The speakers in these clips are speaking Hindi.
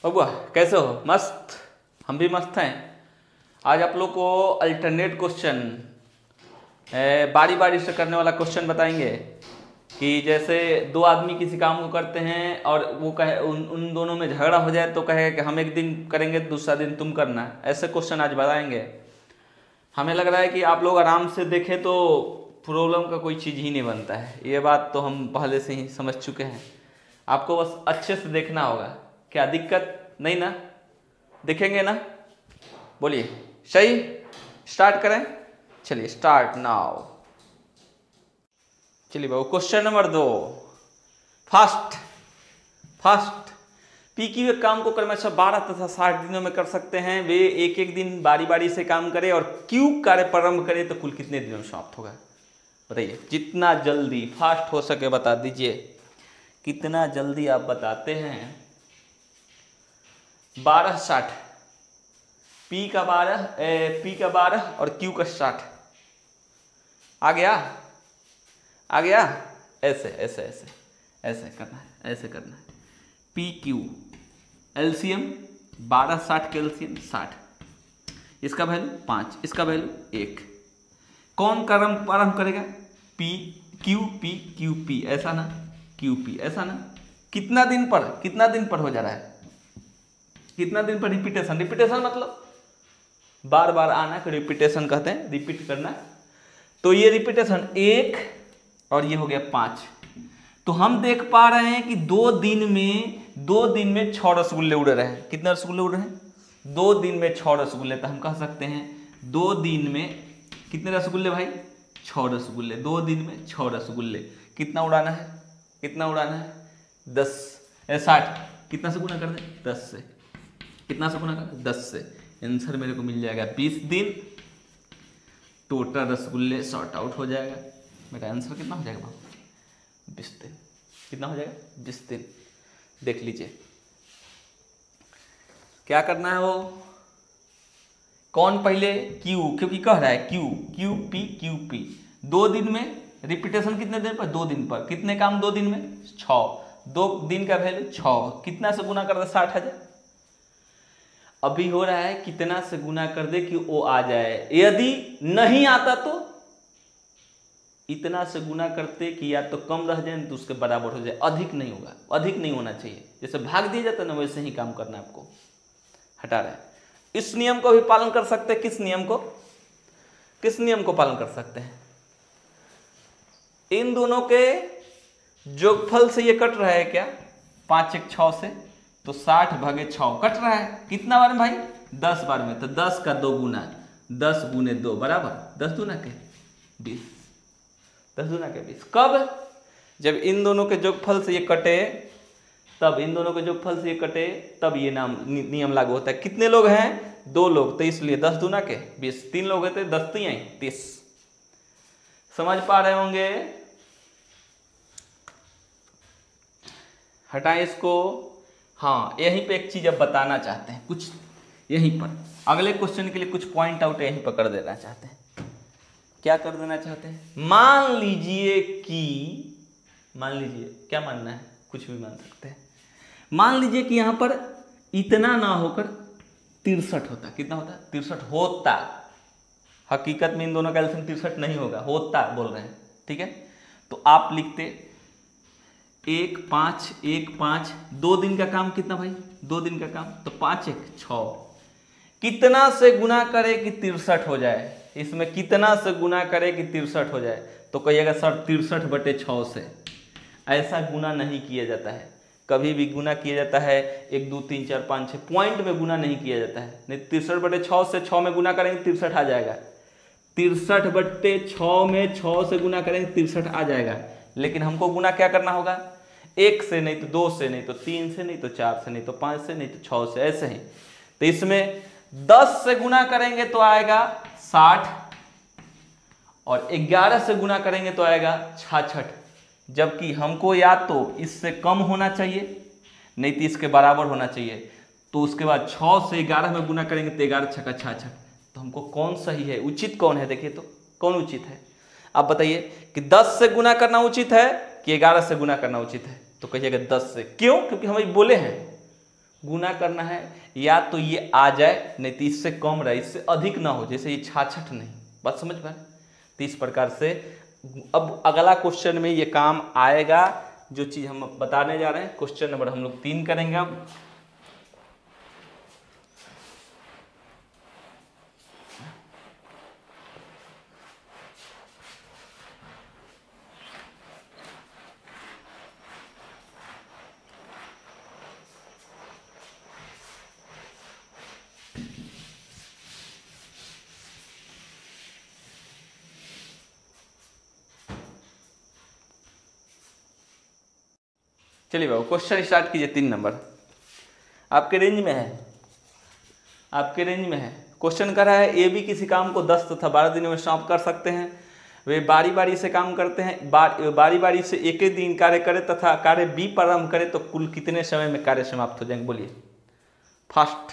बबुआ कैसे हो? मस्त, हम भी मस्त हैं। आज आप लोग को अल्टरनेट क्वेश्चन बारी बारी से करने वाला क्वेश्चन बताएंगे कि जैसे दो आदमी किसी काम को करते हैं और वो कहे उन दोनों में झगड़ा हो जाए तो कहे कि हम एक दिन करेंगे दूसरा दिन तुम करना। ऐसे क्वेश्चन आज बताएंगे। हमें लग रहा है कि आप लोग आराम से देखें तो प्रॉब्लम का कोई चीज़ ही नहीं बनता है। ये बात तो हम पहले से ही समझ चुके हैं। आपको बस अच्छे से देखना होगा। क्या दिक्कत नहीं ना? देखेंगे ना? बोलिए सही। स्टार्ट करें? चलिए स्टार्ट नाउ। चलिए बाबू question number 2। First P Q एक काम को क्रमशः 12 तथा 60 दिनों में कर सकते हैं। वे एक एक दिन बारी बारी से काम करें और क्यू कार्य प्रारंभ करें तो कुल कितने दिनों में समाप्त होगा? बताइए, जितना जल्दी फास्ट हो सके बता दीजिए। कितना जल्दी आप बताते हैं? 12 60, पी का 12 और क्यू का 60। आ गया? ऐसे करना है, ऐसे करना है। पी क्यू एलसीएम 12 60 के एलसीएम 60, इसका वैल्यू 5, इसका वैल्यू 1। कौन क्रम प्रारंभ करेगा? पी क्यू पी, ऐसा ना? क्यू पी, ऐसा ना? कितना दिन पर हो जा रहा है? कितना दिन पर रिपीटेशन मतलब बार बार आना को रिपीटेशन कहते हैं, रिपीट करना। तो ये रिपीटेशन 1 और ये हो गया 5। तो हम देख पा रहे हैं कि 2 दिन में 6 रसगुल्ले उड़ रहे हैं। कितने रसगुल्ले उड़ रहे हैं? 2 दिन में 6 रसगुल्ले। तो हम कह सकते हैं 2 दिन में कितने रसगुल्ले भाई? 6 रसगुल्ले। 2 दिन में 6 रसगुल्ले। कितना उड़ाना है? 10 60। कितना से गुना कर दे? 10 से। कितना से गुना कर दे? 10 से। आंसर मेरे को मिल जाएगा 20 दिन। टोटल रसगुल्ले सॉर्ट आउट हो जाएगा। मेरा आंसर कितना हो जाएगा बाबू? 20 दिन। कितना हो जाएगा? 20 दिन। देख लीजिए क्या करना है। वो कौन पहले? क्यू, क्योंकि कह रहा है क्यू पी 2 दिन में रिपीटेशन। कितने दिन पर? 2 दिन पर। कितने काम 2 दिन में? 6। 2 दिन का वैल्यू 6। कितना से गुना कर दे? 60,000। अभी हो रहा है कितना से गुना कर दे कि वो आ जाए। यदि नहीं आता तो इतना से गुना करते कि या तो कम रह जाए तो उसके बराबर हो जाए। अधिक नहीं होगा, अधिक नहीं होना चाहिए। जैसे भाग दिया जाता है ना, वैसे ही काम करना है आपको। हटा रहा है। इस नियम को भी पालन कर सकते हैं। किस नियम को पालन कर सकते हैं? इन दोनों के जोगफल से ये कट रहा है क्या? 5 1 6 से, तो 60 भागे 6 कट रहा है। कितना बार में भाई? 10 बार में। तो 10 का 2 गुना, 10 गुने 2 बराबर 10 दूना के 20। 10 दूना के 20। कब? जब इन दोनों के जोगफल से ये कटे, तब इन दोनों के जोगफल से ये कटे, तब ये नियम लागू होता है। कितने लोग हैं? 2 लोग, तो इसलिए 10 दूना के 20। 3 लोग हैं तो 10 3 30। समझ पा रहे होंगे? हटाएं इसको। हाँ, यहीं पे एक चीज अब बताना चाहते हैं कुछ। यहीं पर अगले क्वेश्चन के लिए कुछ पॉइंट आउट यहीं पर कर देना चाहते हैं। क्या कर देना चाहते हैं? मान लीजिए, क्या मानना है? कुछ भी मान सकते हैं। मान लीजिए कि यहां पर इतना ना होकर 63 होता। कितना होता? 63 होता। हकीकत में इन दोनों का एलसीएम 63 नहीं होगा, होता बोल रहे हैं। ठीक है, तो आप लिखते 1 5 2 दिन का काम। कितना भाई? 2 दिन का काम, तो 5 1 6। कितना से गुना करे कि 63 हो जाए? इसमें कितना से गुना करे कि 63 हो जाए? तो कहिएगा सर 63/6 से। ऐसा गुना नहीं किया जाता है। कभी भी गुना किया जाता है 1 2 3 4 5 6 पॉइंट में गुना नहीं किया जाता है। नहीं, 63/6 से 6 में गुना करेंगे 63 आ जाएगा। 63/6 में 6 से गुना करेंगे 63 आ जाएगा। लेकिन हमको गुना क्या करना होगा? 1 से, नहीं तो 2 से, नहीं तो 3 से, नहीं तो 4 से, नहीं तो 5 से, नहीं तो 6 से, ऐसे ही। तो इसमें 10 से गुना करेंगे तो आएगा 60 और 11 से गुना करेंगे तो आएगा 66। जबकि हमको या तो इससे कम होना चाहिए, नहीं तो इसके बराबर होना चाहिए। तो उसके बाद 6 से 11 में गुना करेंगे तो 11 छक्का 66। तो हमको कौन सही है? उचित कौन है? देखिए तो कौन उचित है? आप बताइए कि 10 से गुना करना उचित है कि 11 से गुना करना उचित है? तो कहिएगा 10 से। क्यों? क्योंकि हम बोले हैं गुना करना है, या तो ये आ जाए, नहीं तो इससे कम रहे, इससे अधिक ना हो, जैसे ये 66 नहीं। बात समझ पाए? तो इस प्रकार से अब अगला क्वेश्चन में ये काम आएगा, जो चीज़ हम बताने जा रहे हैं। क्वेश्चन नंबर हम लोग 3 करेंगे अब। चलिए बाबू क्वेश्चन स्टार्ट कीजिए। 3 नंबर आपके रेंज में है, आपके रेंज में है। क्वेश्चन कर रहा है ए बी किसी काम को 10 तथा 12 दिनों में समाप्त कर सकते हैं। वे बारी बारी से काम करते हैं, बारी बारी से एक ही दिन कार्य करें तथा कार्य बी प्रारंभ करें तो कुल कितने समय में कार्य समाप्त हो जाएंगे? बोलिए फास्ट,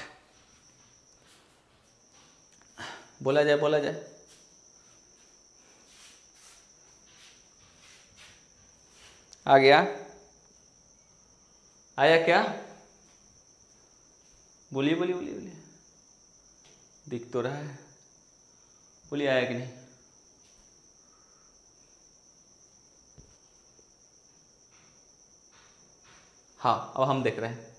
बोला जाए, बोला जाए। आ गया? आया क्या? बोलिए बोलिए बोलिए बोलिए, दिख तो रहा है, बोलिए आया कि नहीं? हाँ अब हम देख रहे हैं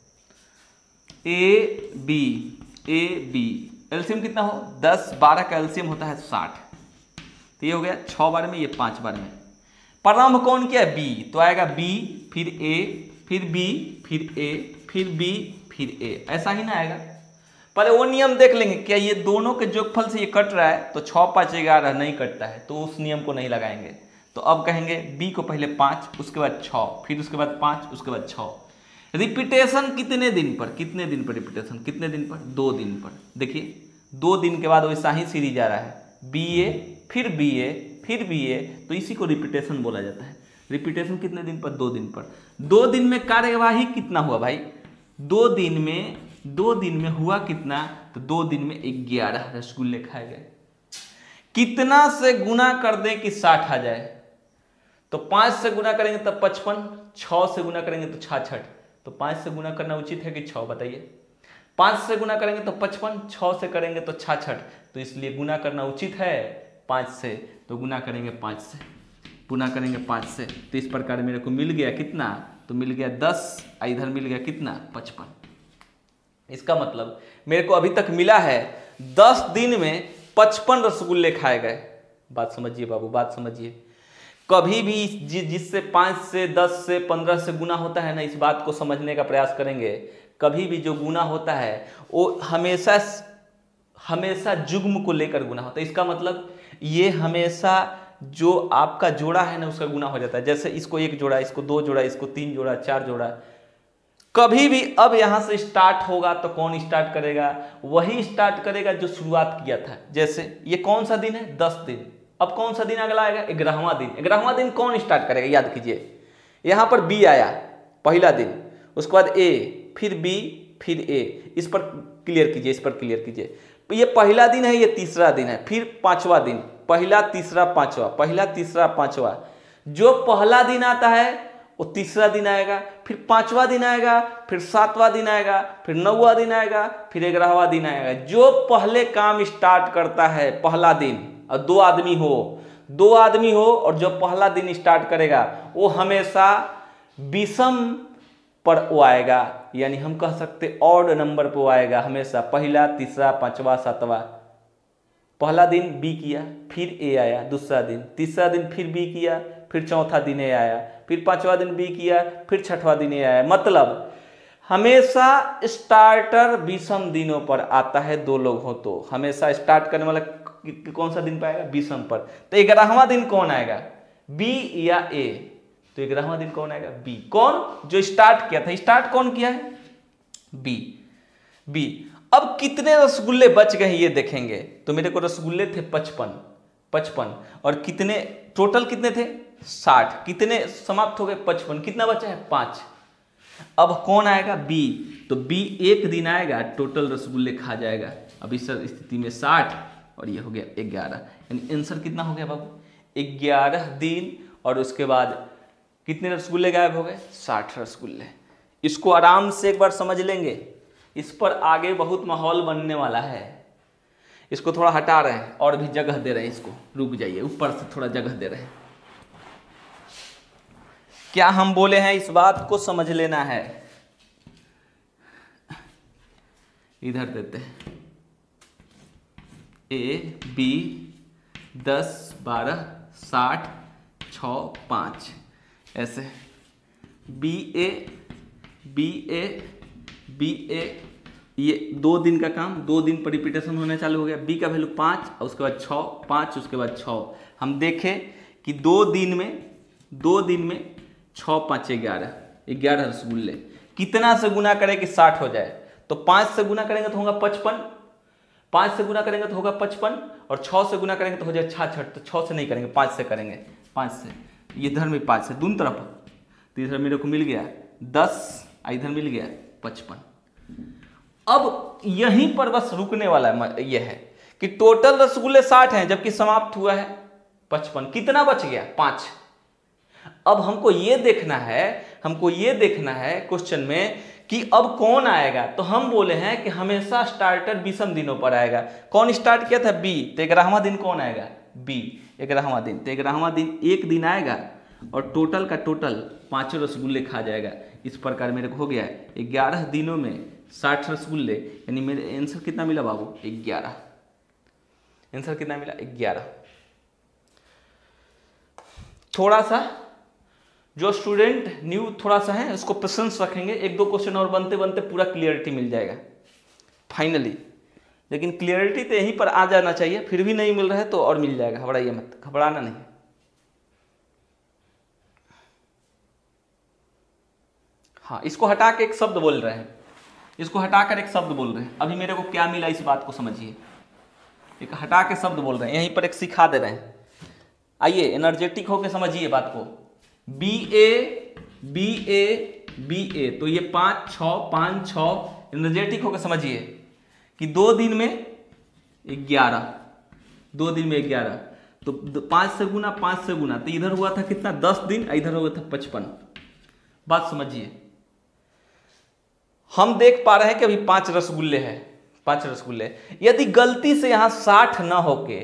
ए बी एलसीएम कितना हो? 10 12 का एलसीएम होता है 60। तो ये हो गया 6 बार में, ये 5 बार में। प्रारंभ कौन किया है? बी, तो आएगा बी फिर ए फिर बी फिर ए फिर बी फिर ए, ऐसा ही ना आएगा? पहले वो नियम देख लेंगे, क्या ये दोनों के योगफल से ये कट रहा है? तो 6 5 11 नहीं कटता है, तो उस नियम को नहीं लगाएंगे। तो अब कहेंगे बी को पहले 5, उसके बाद 6, फिर उसके बाद 5, उसके बाद 6। रिपीटेशन कितने दिन पर? कितने दिन पर रिपीटेशन? कितने दिन पर? 2 दिन पर। देखिए 2 दिन के बाद वैसा ही सीरीज आ रहा है, बी ए फिर बी ए फिर बी ए, तो इसी को रिपीटेशन बोला जाता है। रिपीटेशन कितने दिन पर? 2 दिन पर। 2 दिन में कार्यवाही कितना हुआ भाई? 2 दिन में हुआ कितना? तो 2 दिन में 11 रसगुल्ले खाए गए। कितना से गुना कर दें कि 60 आ जाए? तो 5 से गुना करेंगे तब 55, 6 से गुना करेंगे तो 66। तो 5 से गुना करना उचित है कि 6? बताइए। 5 से गुना करेंगे तो 55, 6 से करेंगे तो 66, तो इसलिए गुना करना उचित है 5 से, तो गुना करेंगे 5 से, गुना करेंगे 5 से। तो इस प्रकार मेरे को मिल गया कितना? तो मिल गया 10, इधर मिल गया कितना? 55। इसका मतलब मेरे को अभी तक मिला है 10 दिन में 55 रसगुल्ले खाए गए। बात समझिए बाबू, बात समझिए। कभी भी जिससे 5 से 10 से 15 से गुना होता है ना, इस बात को समझने का प्रयास करेंगे। कभी भी जो गुना होता है वो हमेशा जुग्म को लेकर गुना होता है। इसका मतलब ये हमेशा जो आपका जोड़ा है ना उसका गुना हो जाता है। जैसे इसको 1 जोड़ा, इसको 2 जोड़ा, इसको 3 जोड़ा, 4 जोड़ा। कभी भी अब यहां से स्टार्ट होगा तो कौन स्टार्ट करेगा? वही स्टार्ट करेगा जो शुरुआत किया था। जैसे ये कौन सा दिन है? 10 दिन। अब कौन सा दिन अगला आएगा? 11वां दिन। 11वां दिन कौन स्टार्ट करेगा? याद कीजिए, यहां पर बी आया पहला दिन, उसके बाद ए फिर बी फिर ए। इस पर क्लियर कीजिए, इस पर क्लियर कीजिए। ये पहला दिन है, ये तीसरा दिन है, फिर 5वां दिन, पहला तीसरा पांचवा, पहला तीसरा पांचवा। जो पहला दिन आता है वो तीसरा दिन आएगा, फिर 5वां दिन आएगा, फिर 7वां दिन आएगा, फिर 9वां दिन आएगा, फिर 11वां दिन आएगा। जो पहले काम स्टार्ट करता है पहला दिन, और 2 आदमी हो और जो पहला दिन स्टार्ट करेगा वो हमेशा विषम पर वो आएगा, यानी हम कह सकते ऑड नंबर पर वो आएगा हमेशा। पहला, तीसरा, 5वां, 7वां। पहला दिन बी किया, फिर ए आया दूसरा दिन, तीसरा दिन फिर बी किया, फिर चौथा दिन ए आया, फिर 5वां दिन बी किया, फिर 6वां दिन ए आया। मतलब हमेशा स्टार्टर विषम दिनों पर आता है। 2 लोग हो तो हमेशा स्टार्ट करने वाला कौन सा दिन पाएगा? विषम पर। तो 11वां दिन कौन आएगा? बी या ए? तो 11वां दिन कौन आएगा? बी। कौन? जो स्टार्ट किया था। स्टार्ट कौन किया है? बी। अब कितने रसगुल्ले बच गए ये देखेंगे। तो मेरे को रसगुल्ले थे 55 और कितने टोटल कितने थे? 60। कितने समाप्त हो गए? 55। कितना बचा है? 5। अब कौन आएगा? बी। तो बी 1 दिन आएगा, टोटल रसगुल्ले खा जाएगा। अब इस स्थिति में 60 और ये हो गया 11, यानी आंसर कितना हो गया बाबू? 11 दिन। और उसके बाद कितने रसगुल्ले गायब हो गए? 60 रसगुल्ले। इसको आराम से एक बार समझ लेंगे इस पर आगे बहुत माहौल बनने वाला है। इसको थोड़ा हटा रहे हैं और भी जगह दे रहे हैं, इसको रुक जाइए, ऊपर से थोड़ा जगह दे रहे हैं। क्या हम बोले हैं इस बात को समझ लेना है। इधर देते हैं ए बी 10 12 60 6 5 ऐसे बी ए ये 2 दिन का काम, 2 दिन पर रिपीटेशन होने चालू हो गया। बी का वैल्यू 5 और उसके बाद 6 5 उसके बाद 6। हम देखें कि 2 दिन में 6 5 11 रसगुल्ले कितना से गुना करें कि 60 हो जाए। तो 5 से गुना करेंगे तो होगा 55, 5 से गुना करेंगे तो होगा 55 और 6 से गुना करेंगे तो हो जाए 66। तो 6 से नहीं करेंगे, 5 से करेंगे। 5 से ये इधर में 5 से दोनों तरफ, तो इधर मेरे को मिल गया 10, इधर मिल गया 55। अब यहीं पर बस रुकने वाला है। यह है कि टोटल रसगुल्ले 60 हैं जबकि समाप्त हुआ है 55। कितना बच गया? 5। अब हमको ये देखना है क्वेश्चन में कि अब कौन आएगा। तो हम बोले हैं कि हमेशा स्टार्टर विषम दिनों पर आएगा। कौन स्टार्ट किया था? बी। तो 11वां दिन कौन आएगा? बी। 11वां दिन, तो 11वां दिन एक दिन आएगा और टोटल का टोटल 5 रसगुल्ले खा जाएगा। इस प्रकार मेरे को हो गया 11 दिनों में 60 रसगुल्ले, यानी मेरे आंसर कितना मिला बाबू? 11। आंसर कितना मिला? 11। थोड़ा सा जो स्टूडेंट न्यू थोड़ा सा है उसको पेशेंस रखेंगे, 1-2 क्वेश्चन और बनते बनते पूरा क्लियरिटी मिल जाएगा फाइनली। लेकिन क्लियरिटी तो यहीं पर आ जाना चाहिए, फिर भी नहीं मिल रहा है तो और मिल जाएगा, घबराइए मत, घबराना नहीं। हाँ, इसको हटा के एक शब्द बोल रहे हैं, इसको हटाकर एक शब्द बोल रहे हैं। अभी मेरे को क्या मिला इस बात को समझिए। एक हटा के शब्द बोल रहे हैं, यहीं पर एक सिखा दे रहे हैं। आइए एनर्जेटिक होकर समझिए बात को। B A B A B A, तो ये 5 6 5 6। एनर्जेटिक होकर समझिए कि 2 दिन में 11, 2 दिन में 11, तो 5 से गुना 5 से गुना, तो इधर हुआ था कितना? 10 दिन, इधर हुआ था 55। बात समझिए। हम देख पा रहे हैं कि अभी 5 रसगुल्ले हैं, 5 रसगुल्ले। यदि गलती से यहाँ 60 न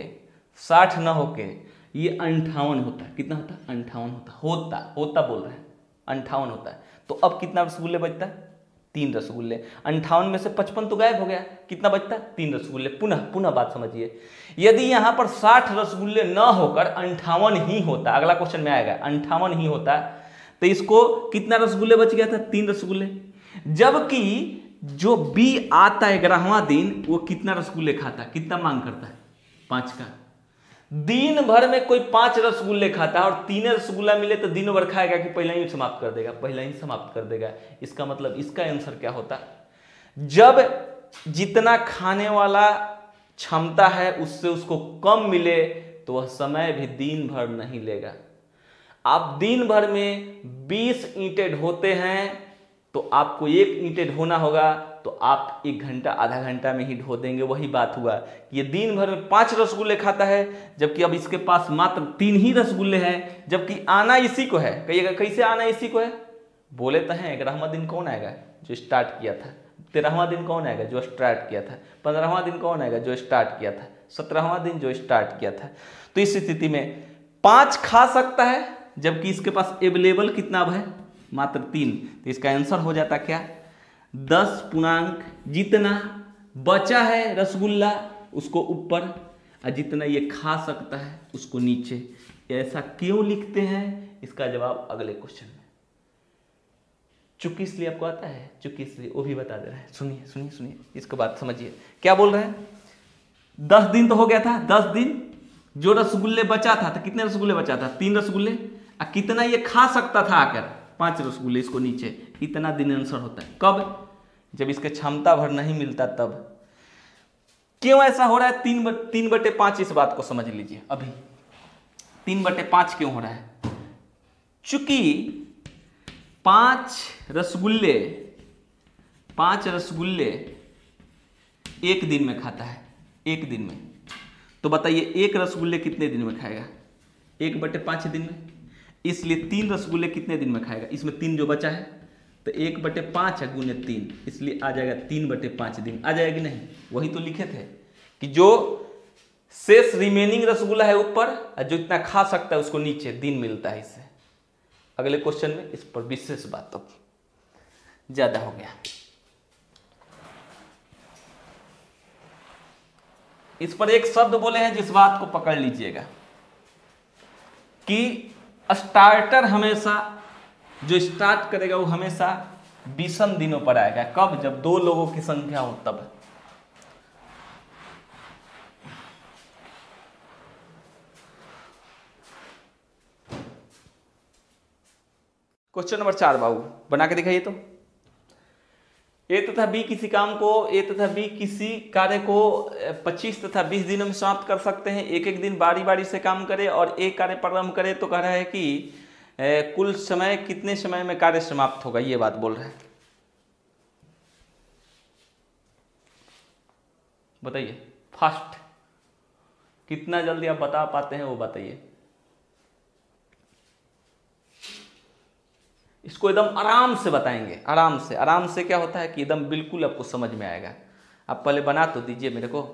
होके ये 58 होता है। कितना होता? 58 होता बोल रहे हैं, 58 होता है। तो अब कितना रसगुल्ले बचता है? 3 रसगुल्ले। 58 में से 55 तो गायब हो गया, कितना बचता है? 3 रसगुल्ले। पुनः बात समझिए। यदि यहाँ पर 60 रसगुल्ले न होकर 58 ही होता, अगला क्वेश्चन में आएगा, 58 ही होता, तो इसको कितना रसगुल्ले बच गया था? 3 रसगुल्ले। जबकि जो बी आता है 11वां दिन, वो कितना रसगुल्ले खाता है? कितना मांग करता है? 5 का। दिन भर में कोई 5 रसगुल्ले खाता है और 3 रसगुल्ला मिले तो दिन भर खाएगा कि पहले ही समाप्त कर देगा। इसका मतलब इसका आंसर क्या होता? जब जितना खाने वाला क्षमता है उससे उसको कम मिले तो वह समय भी दिन भर नहीं लेगा। आप दिन भर में 20 ईंटें ढोते हैं तो आपको 1 ईंटें ढोना होगा, तो आप 1 घंटा आधा घंटा में ही ढो देंगे। वही बात हुआ, ये दिन भर में 5 रसगुल्ले खाता है जबकि अब इसके पास मात्र 3 ही रसगुल्ले हैं, जबकि आना इसी को है। कहिएगा कैसे आना इसी को है? बोले तो हैं 11वां दिन कौन आएगा? जो स्टार्ट किया था। 13वां दिन कौन आएगा? जो स्टार्ट किया था। 15वां दिन कौन आएगा? जो स्टार्ट किया था। 17वां दिन जो स्टार्ट किया था। तो इस स्थिति में 5 खा सकता है जबकि इसके पास अवेलेबल कितना अब है? मात्र 3। तो इसका आंसर हो जाता क्या? 10 पूर्णांक जितना बचा है रसगुल्ला उसको ऊपर और जितना ये खा सकता है उसको नीचे। ऐसा क्यों लिखते हैं? इसका जवाब अगले क्वेश्चन में। चूंकि इसलिए आपको आता है, चूंकि इसलिए वो भी बता दे रहे हैं। सुनिए इसको बात समझिए। क्या बोल रहे हैं? 10 दिन तो हो गया था। 10 दिन जो रसगुल्ले बचा था, तो कितने रसगुल्ले बचा था? 3 रसगुल्ले। और कितना ये खा सकता था आकर? 5 रसगुल्ले, इसको नीचे। इतना दिन आंसर होता है। कब? जब इसके क्षमता भर नहीं मिलता तब। क्यों ऐसा हो रहा है? 3/5। इस बात को समझ लीजिए। अभी 3/5 क्यों हो रहा है? चूंकि 5 रसगुल्ले 1 दिन में खाता है, 1 दिन में। तो बताइए 1 रसगुल्ले कितने दिन में खाएगा? 1/5 दिन में। इसलिए 3 रसगुल्ले कितने दिन में खाएगा? इसमें 3 जो बचा है तो 1/5 है गुने 3, इसलिए आ जाएगा 3/5 दिन। आ जाएगी नहीं? वही तो लिखे थे कि जो शेष रिमेनिंग रसगुल्ला है ऊपर और जो इतना खा सकता है उसको नीचे, दिन मिलता है इससे। अगले क्वेश्चन में इस पर विशेष बात, अब ज्यादा हो गया। इस पर एक शब्द बोले हैं जिस बात को पकड़ लीजिएगा कि स्टार्टर हमेशा, जो स्टार्ट करेगा वो हमेशा विषम दिनों पर आएगा। कब? जब 2 लोगों की संख्या हो तब। क्वेश्चन नंबर 4 बाबू बना के दिखाइए तो। ए तथा बी किसी काम को, ए तथा बी किसी कार्य को 25 तथा 20 दिनों में समाप्त कर सकते हैं। एक एक दिन बारी बारी से काम करे और एक कार्य प्रारंभ करे तो कह रहा है कि कुल समय कितने समय में कार्य समाप्त होगा, ये बात बोल रहा है। बताइए फास्ट, कितना जल्दी आप बता पाते हैं वो बताइए। इसको एकदम आराम से बताएंगे, आराम से। आराम से क्या होता है कि एकदम बिल्कुल आपको समझ में आएगा। आप पहले बना तो दीजिए मेरे को।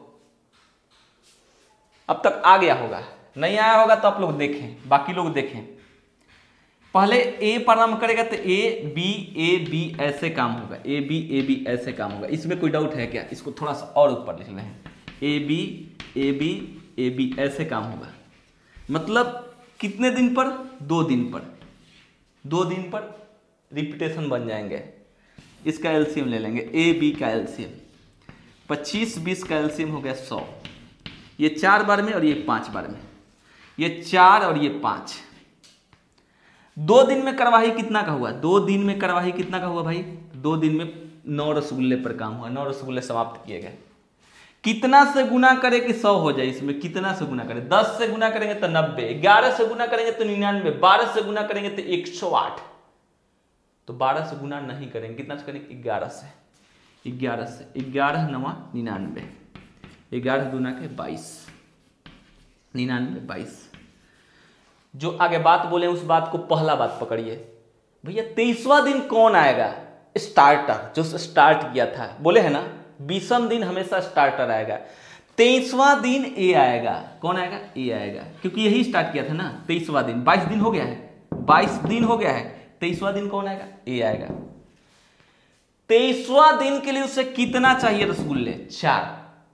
अब तक आ गया होगा, नहीं आया होगा तो आप लोग देखें, बाकी लोग देखें। पहले ए प्रारंभ करेगा तो ए बी ऐसे काम होगा, ए बी ऐसे काम होगा। इसमें कोई डाउट है क्या? इसको थोड़ा सा और ऊपर लिख लें, ए बी ऐसे काम होगा। मतलब कितने दिन पर? 2 दिन पर। 2 दिन पर रिपीटेशन बन जाएंगे। इसका एलसीएम ले लेंगे, ए बी का एलसीएम 25 20 का एलसीएम हो गया 100। ये 4 बार में और ये 5 बार में, ये 4 और ये 5। 2 दिन में कार्यवाही कितना का हुआ? 2 दिन में कार्यवाही कितना का हुआ भाई? 2 दिन में 9 रसगुल्ले पर काम हुआ, 9 रसगुल्ले समाप्त किए गए। कितना से गुना करे कि 100 हो जाए? इसमें कितना से गुना करें? 10 से गुना करेंगे तो 90, 11 से गुना करेंगे तो 99, 12 से गुना करेंगे तो 108। तो 12 से गुना नहीं करेंगे, कितना से करेंगे? 11 से। 11 9 99, 11 दूना के 22, 99 22। जो आगे बात बोले उस बात को पहला बात पकड़िए भैया। 23वां दिन कौन आएगा? स्टार्टर, जो स्टार्ट किया था। बोले है ना विषम दिन हमेशा स्टार्टर आएगा। 23वां दिन ए आएगा। कौन आएगा? ए आएगा, क्योंकि यही स्टार्ट किया था ना। 23वां दिन, 22 दिन हो गया है, 22 दिन हो गया है। 23वां दिन कौन आएगा? ए आएगा। 23वां दिन के लिए उसे कितना चाहिए रसगुल्ले? 4।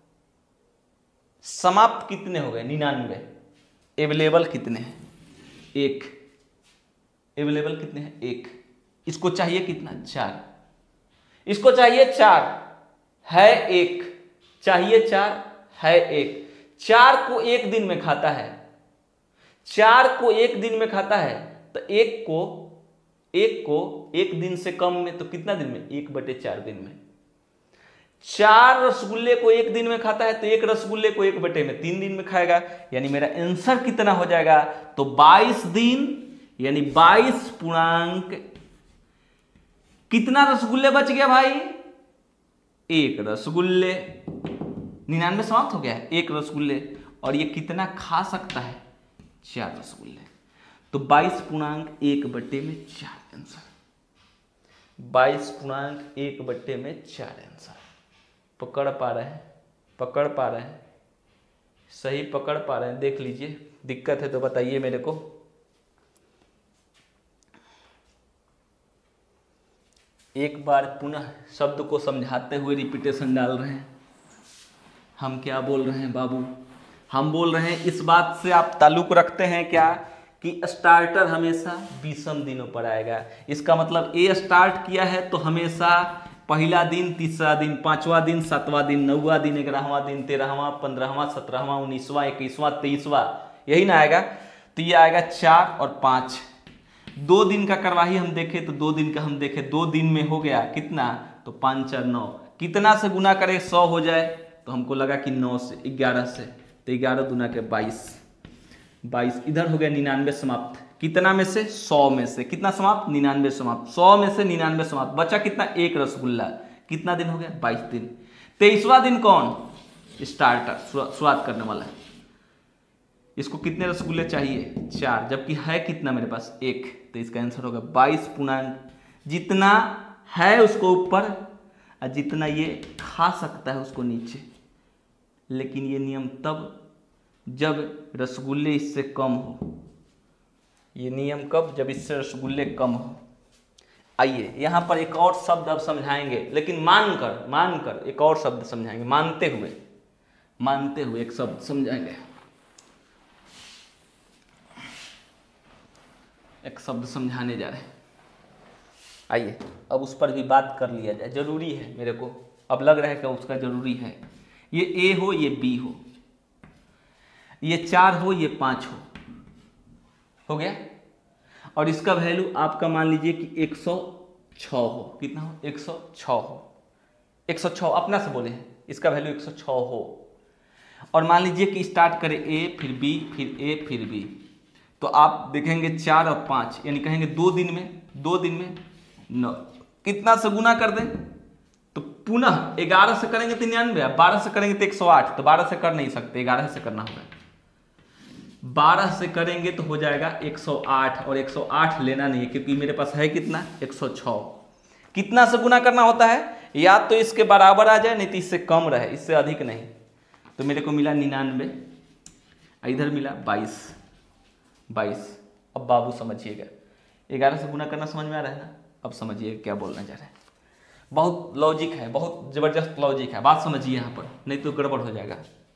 समाप्त कितने हो गए? 99। अवेलेबल कितने हैं? 1। अवेलेबल कितने हैं? 1। इसको चाहिए कितना? 4। इसको चाहिए 4, है 1। चाहिए 4, है 1। 4 को 1 दिन में खाता है, 4 को 1 दिन में खाता है तो 1 को 1 दिन से कम में, तो कितना दिन में? 1/4 दिन में। 4 रसगुल्ले को 1 दिन में खाता है तो 1 रसगुल्ले को 1/3 दिन में खाएगा। यानी मेरा आंसर कितना हो जाएगा? तो 22 दिन, यानी 22 पूर्णांक कितना रसगुल्ले बच गया भाई? 1 रसगुल्ले। 99 समाप्त हो गया है, 1 रसगुल्ले। और ये कितना खा सकता है? 4 रसगुल्ले। तो 22.1/4 आंसर। 22.1/4 आंसर। पकड़ पा रहे हैं? पकड़ पा रहे हैं? सही पकड़ पा रहे हैं? देख लीजिए, दिक्कत है तो बताइए मेरे को। एक बार पुनः शब्द को समझाते हुए रिपीटेशन डाल रहे हैं। हम क्या बोल रहे हैं बाबू? हम बोल रहे हैं, इस बात से आप ताल्लुक रखते हैं क्या कि स्टार्टर हमेशा विषम दिनों पर आएगा। इसका मतलब ए स्टार्ट किया है तो हमेशा पहला दिन, तीसरा दिन, 5वां दिन, 7वां दिन, 9वां दिन, 11वां दिन, 13वां, 15वां, 17वां, 19वां, 21वां, 23वां, यही ना आएगा। तो ये आएगा 4 और 5। 2 दिन का कार्यवाही हम देखें तो 2 दिन का हम देखें, 2 दिन में हो गया कितना? तो 5 और 9, कितना से गुना करें 100 हो जाए? तो हमको लगा कि 9 से, 11 से, तो 11 दूना के 22, 22। इधर हो गया 99 समाप्त। कितना में से? 100 में से। कितना समाप्त? 99 समाप्त। 100 में से 99 समाप्त। बचा कितना? 1 रसगुल्ला। कितना दिन हो गया? 22 दिन। 23वां दिन कौन? स्टार्टर, शुरुआत करने वाला है। इसको कितने रसगुल्ले चाहिए? 4, जबकि है कितना मेरे पास? 1। तो इसका आंसर होगा 22 पूर्णांक जितना है उसको ऊपर और जितना ये खा सकता है उसको नीचे। लेकिन ये नियम तब जब रसगुल्ले इससे कम हो। ये नियम कब? जब इससे रसगुल्ले कम हो। आइए यहाँ पर एक और शब्द अब समझाएंगे, लेकिन मानकर एक और शब्द समझाएंगे, मानते हुए एक शब्द समझाएंगे, एक शब्द समझाने जा रहे हैं। आइए अब उस पर भी बात कर लिया जाए, जरूरी है मेरे को, अब लग रहा है कि उसका जरूरी है। ये ए हो, ये बी हो, ये 4 हो, ये 5 हो गया। और इसका वैल्यू आपका मान लीजिए कि 106 हो। कितना हो? 106 हो। 106 अपना से बोले हैं, इसका वैल्यू 106 हो। और मान लीजिए कि स्टार्ट करें ए फिर बी फिर ए फिर बी, तो आप देखेंगे 4 और 5, यानी कहेंगे 2 दिन में 9, कितना से गुना कर दें तो पुनः 11 से करेंगे तो 99, 12 से करेंगे तो 108, तो 12 से कर नहीं सकते, 11 से करना होगा। 12 से करेंगे तो हो जाएगा 108, और 108 लेना नहीं है क्योंकि मेरे पास है कितना? 106। कितना से गुना करना होता है? या तो इसके बराबर आ जाए, नहीं तो इससे कम रहे, इससे अधिक नहीं। तो मेरे को मिला 99, इधर मिला 22। अब बाबू समझिएगा, 11 से गुना करना समझ में आ रहा है ना? अब समझिए क्या बोलना चाह रहे हैं। बहुत लॉजिक है, बहुत जबरदस्त लॉजिक है, बात समझिए यहाँ पर, नहीं तो गड़बड़ हो जाएगा।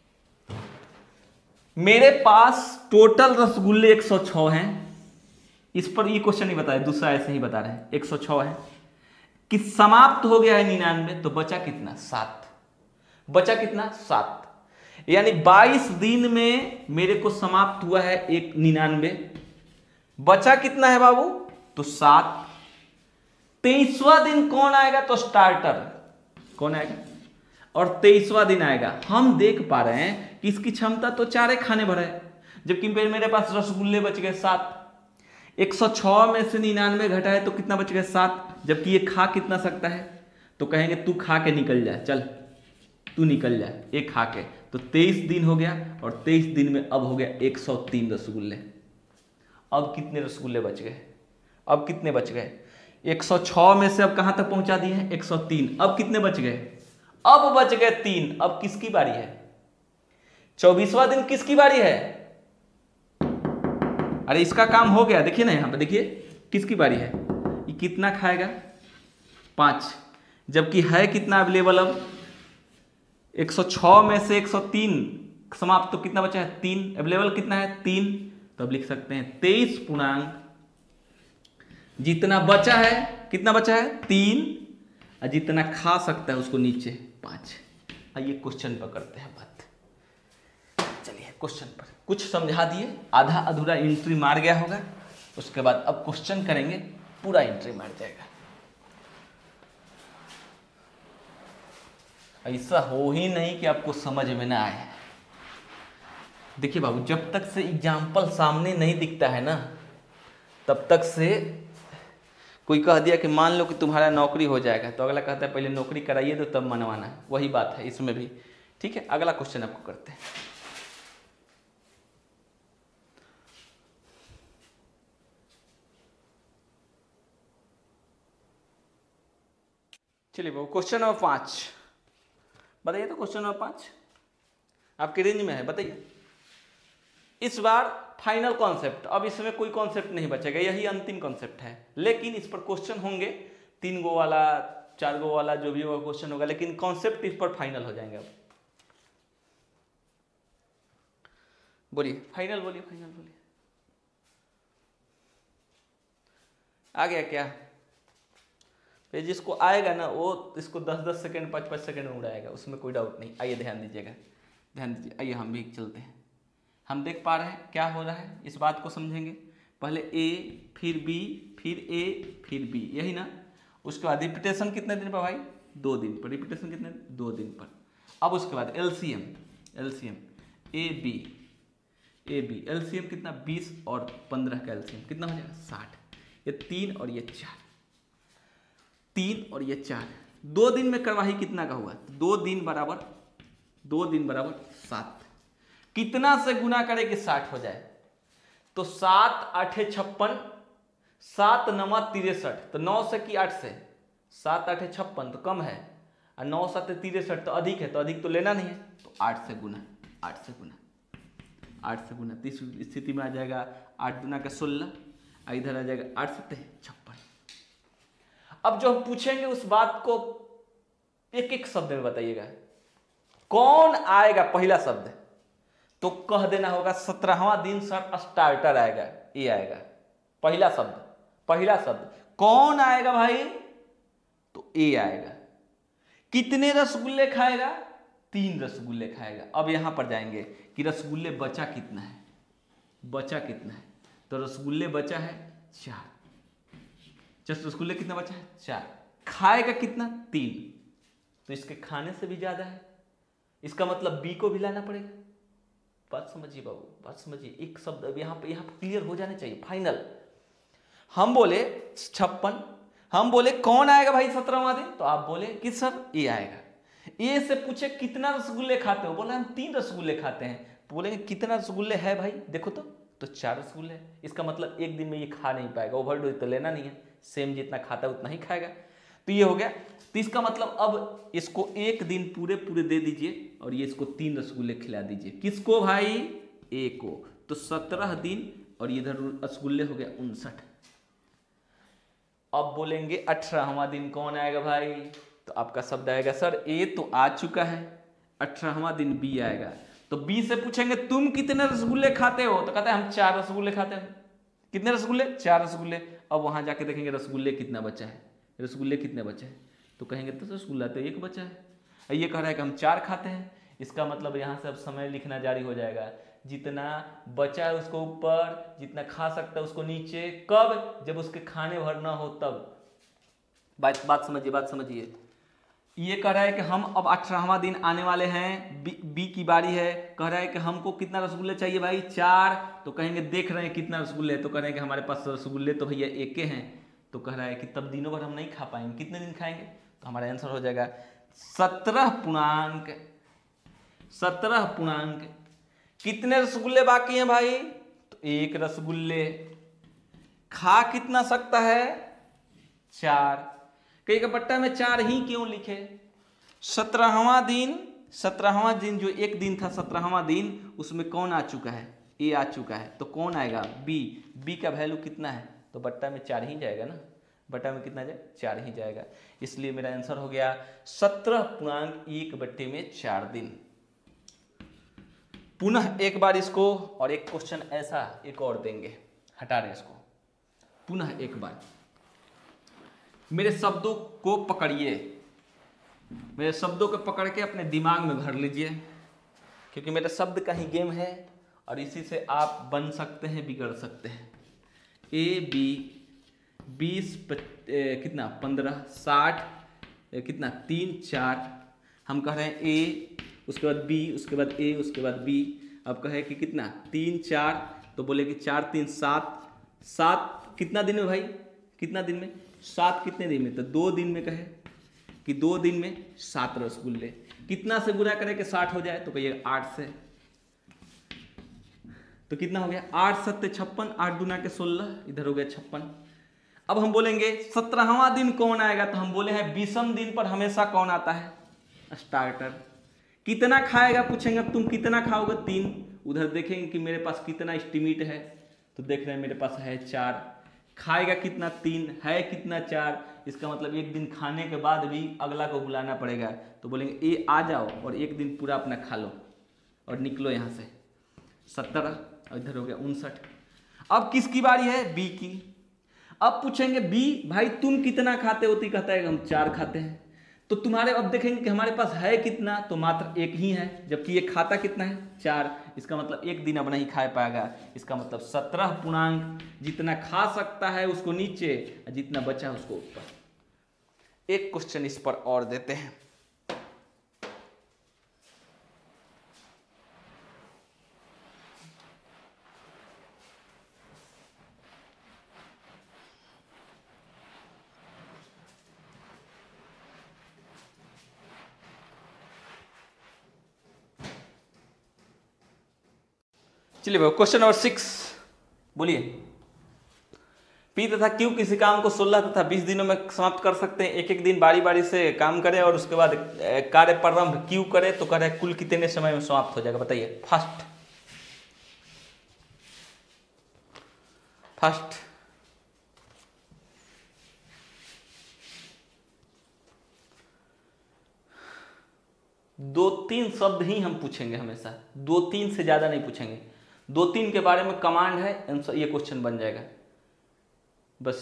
मेरे पास टोटल रसगुल्ले 106 हैं। इस पर ये क्वेश्चन नहीं बताया, दूसरा ऐसे ही बता रहे हैं। 106 है कि समाप्त हो गया है 99, तो बचा कितना? 7। बचा कितना? 7। यानी 22 दिन में मेरे को समाप्त हुआ है 99। बचा कितना है बाबू? तो 7। 23वां दिन कौन आएगा? तो स्टार्टर कौन आएगा? और 23वां दिन आएगा। हम देख पा रहे हैं कि इसकी क्षमता तो 4 खाने भर है, जबकि मेरे पास रसगुल्ले बच गए 7। 106 में से 99 घटाए तो कितना बच गया? 7। जबकि ये खा कितना सकता है? तो कहेंगे तू खा के निकल जा, चल तू निकल जा, एक खा के। तो 23 दिन हो गया, और 23 दिन में अब हो गया 103 रसगुल्ले। अब कितने रसगुल्ले बच गए? अब कितने बच गए? 106 में से अब कहां तक पहुंचा दिए हैं? 103। अब कितने बच गए? अब बच गए 3। अब किसकी बारी है? 24वां दिन किसकी बारी है? अरे इसका काम हो गया, देखिए ना यहां पर, देखिए किसकी बारी है। ये कितना खाएगा? 5। जबकि है कितना अवेलेबल? अब 106 में से 103 समाप्त, तो कितना बचा है? 3। अवेलेबल कितना है? 3। तो अब लिख सकते हैं 23 पूर्णांक, जितना बचा है, कितना बचा है? 3, और जितना खा सकता है उसको नीचे 5। आइए क्वेश्चन पर करते हैं बात। चलिए क्वेश्चन पर कुछ समझा दिए, आधा अधूरा एंट्री मार गया होगा, उसके बाद अब क्वेश्चन करेंगे, पूरा एंट्री मार जाएगा। ऐसा हो ही नहीं कि आपको समझ में ना आए। देखिए बाबू, जब तक से एग्जाम्पल सामने नहीं दिखता है ना, तब तक से कोई कह दिया कि मान लो कि तुम्हारा नौकरी हो जाएगा, तो अगला कहता है पहले नौकरी कराइए तो तब मनवाना है। वही बात है इसमें भी। ठीक है, अगला क्वेश्चन आपको करते हैं। चलिए बाबू, क्वेश्चन नंबर 5 बताइए। तो क्वेश्चन नंबर 5 आपके रेंज में है, बताइए। इस बार फाइनल कॉन्सेप्ट, अब इसमें कोई कॉन्सेप्ट नहीं बचेगा, यही अंतिम कॉन्सेप्ट है। लेकिन इस पर क्वेश्चन होंगे, 3 गो वाला, 4 गो वाला, जो भी होगा क्वेश्चन होगा, लेकिन कॉन्सेप्ट इस पर फाइनल हो जाएंगे। अब बोलिए, फाइनल बोलिए, फाइनल बोलिए। आ गया क्या? तो जिसको आएगा ना वो इसको 10-10 सेकेंड 5-5 सेकेंड में उड़ाएगा, उसमें कोई डाउट नहीं। आइए ध्यान दीजिएगा, ध्यान दीजिए। आइए हम भी चलते हैं। हम देख पा रहे हैं क्या हो रहा है, इस बात को समझेंगे। पहले ए, फिर बी, फिर ए, फिर बी, यही ना। उसके बाद रिपीटेशन कितने दिन पर भाई? 2 दिन पर। रिपीटेशन कितने? 2 दिन पर। अब उसके बाद एलसीएम ए बी, एलसीएम कितना? 20 और 15 का एलसीएम कितना हो जाएगा? 60। ये 3 और ये 4, 3 और ये 4। 2 दिन में करवाही कितना का हुआ? 2 दिन बराबर 7। कितना से गुना करे कि 60 हो जाए? तो 7 8 56, 7 9 63, तो 9 से कि 8 से, 7 8 56 तो कम है, और 9 7 63 तो अधिक है, तो अधिक तो लेना नहीं है, तो 8 से गुना, 8 से गुना, 8 से गुना। तो इस स्थिति में आ जाएगा 8 दूना का 16, इधर आ जाएगा 8 7 56। अब जो हम पूछेंगे उस बात को एक एक शब्द में बताइएगा। कौन आएगा पहला शब्द, तो कह देना होगा 17वां दिन सर स्टार्टर आएगा, ये आएगा पहला शब्द। पहला शब्द कौन आएगा भाई, तो ए आएगा। कितने रसगुल्ले खाएगा, 3 रसगुल्ले खाएगा। अब यहां पर जाएंगे कि रसगुल्ले बचा कितना है, बचा कितना है, तो रसगुल्ले बचा है 4, रसगुल्ले कितना बचा है 4, खाएगा कितना 3, तो इसके खाने से भी ज्यादा है, इसका मतलब बी को भी लाना पड़ेगा। बात समझिए बाबू, बात समझिए। एक शब्द अब यहाँ पे क्लियर हो जाने चाहिए, फाइनल। हम बोले 56, हम बोले कौन आएगा भाई 17वां दिन, तो आप बोले कि सर ए आएगा। ए से पूछे कितना रसगुल्ले खाते हो, बोला हम 3 रसगुल्ले खाते हैं, बोलेंगे कितना रसगुल्ले है भाई, देखो तो 4 रसगुल्ले है। इसका मतलब एक दिन में ये खा नहीं पाएगा, ओवरडोज तो लेना नहीं है, सेम जितना खाता है उतना ही खाएगा। तो ये हो गया। तो इसका मतलब अब इसको एक दिन पूरे दे दीजिए और ये इसको 3 रसगुल्ले खिला दीजिए। किसको भाई, ए को। तो 17 दिन और इधर रसगुल्ले हो गया 59। अब बोलेंगे 18वां दिन कौन आएगा भाई, तो आपका शब्द आएगा सर ए तो आ चुका है, 18वां दिन बी आएगा। तो बी से पूछेंगे तुम कितने रसगुल्ले खाते हो, तो कहता है हम 4 रसगुल्ले खाते हैं। कितने रसगुल्ले, 4 रसगुल्ले। अब वहां जाके देखेंगे रसगुल्ले कितना बचा है, रसगुल्ले कितने बचे हैं, तो कहेंगे तो रसगुल्ला तो 1 बचा है। ये कह रहा है कि हम 4 खाते हैं, इसका मतलब यहाँ से अब समय लिखना जारी हो जाएगा। जितना बचा है उसको ऊपर, जितना खा सकता है उसको नीचे। कब, जब उसके खाने भर ना हो तब। बात समझिए, बात समझिए। ये कह रहा है कि हम अब 18वां दिन आने वाले हैं, बी की बारी है। कह रहा है कि हमको कितना रसगुल्ले चाहिए भाई, 4। तो कहेंगे देख रहे हैं कितना रसगुल्ले, तो कह रहे हैं कि हमारे पास रसगुल्ले तो भैया 1 हैं। तो कह रहा है कि तब दिनों भर हम नहीं खा पाएंगे, कितने दिन खाएंगे, तो हमारा आंसर हो जाएगा 17 कितने रसगुल्ले बाकी हैं भाई, तो 1 रसगुल्ले। खा कितना सकता है, 4। कई का पट्टा में 4 ही क्यों लिखे, 17वां दिन जो एक दिन था, 17वां दिन, उसमें कौन आ चुका है, ए आ चुका है। तो कौन आएगा, बी का वैल्यू कितना है, तो बट्टा में 4 ही जाएगा ना, बट्टा में कितना जाए 4 ही जाएगा। इसलिए मेरा आंसर हो गया 17.1/4 दिन। पुनः एक बार इसको, और एक क्वेश्चन ऐसा एक और देंगे, हटा रहे इसको। पुनः एक बार मेरे शब्दों को पकड़िए, मेरे शब्दों को पकड़ के अपने दिमाग में भर लीजिए, क्योंकि मेरे शब्द का ही गेम है और इसी से आप बन सकते हैं, बिगड़ सकते हैं। ए बी 20 कितना 15 60 कितना 3 4। हम कह रहे हैं ए, उसके बाद बी, उसके बाद ए, उसके बाद बी। अब कहे कि कितना 3 4, तो बोले कि 4 3 7 कितना दिन में भाई, कितना दिन में 7 कितने दिन में, तो 2 दिन में कहे कि 2 दिन में 7 रसगुल्ले। कितना से गुणा करें कि 60 हो जाए, तो कहिएगा 8 से। तो कितना हो गया 8 7 56, 8 दूना के 16, इधर हो गया 56। अब हम बोलेंगे 17वां दिन कौन आएगा, तो हम बोले हैं 20वें दिन पर हमेशा कौन आता है, स्टार्टर। कितना खाएगा पूछेंगे, तुम कितना खाओगे 3। उधर देखेंगे कि मेरे पास कितना एस्टिमेट है, तो देख रहे हैं मेरे पास है 4। खाएगा कितना 3, है कितना 4। इसका मतलब एक दिन खाने के बाद भी अगला को बुलाना पड़ेगा, तो बोलेंगे ए आ जाओ और एक दिन पूरा अपना खा लो और निकलो यहाँ से। 17 और इधर हो गया 59। अब किसकी बारी है, बी की। अब पूछेंगे बी भाई तुम कितना खाते हो, तो कहता है हम 4 खाते हैं। तो तुम्हारे, अब देखेंगे कि हमारे पास है कितना, तो मात्र 1 ही है, जबकि ये खाता कितना है 4। इसका मतलब एक दिन अब नहीं खा पाएगा। इसका मतलब 17 पूर्णांक, जितना खा सकता है उसको नीचे, जितना बचा है उसको ऊपर। एक क्वेश्चन इस पर और देते हैं। चलिए क्वेश्चन नंबर 6 बोलिए। पी तथा क्यू किसी काम को 16 तथा 20 दिनों में समाप्त कर सकते हैं। एक एक दिन बारी बारी से काम करें और उसके बाद कार्य प्रारंभ क्यू करे तो कह रहे कुल कितने समय में समाप्त हो जाएगा, बताइए। फर्स्ट 2-3 शब्द ही हम पूछेंगे हमेशा, 2-3 से ज्यादा नहीं पूछेंगे। 2-3 के बारे में कमांड है, ये क्वेश्चन बन जाएगा बस।